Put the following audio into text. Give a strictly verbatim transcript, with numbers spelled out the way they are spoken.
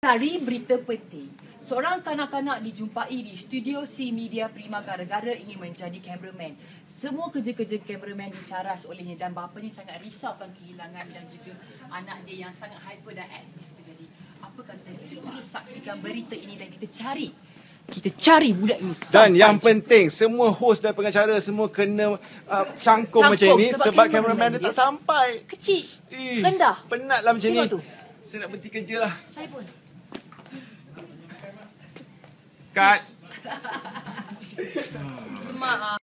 Cari berita penting. Seorang kanak-kanak dijumpai di studio C Media Prima gara-gara ingin menjadi kameraman. Semua kerja-kerja kameraman dicaras olehnya dan bapanya sangat risaukan kehilangan dan juga anak dia yang sangat hyper dan aktif tu. Jadi, apa kata kita terus saksikan berita ini dan kita cari. Kita cari budak ini. Dan yang penting, semua host dan pengacara semua kena uh, cangkung, Cangkung macam ini sebab sebab kameraman kameraman dia dia tak sampai. Kecil, Ih, rendah. Penat lah macam Tengok ni. tu. Saya nak berhenti kerja lah. Saya pun. Cut. Semak.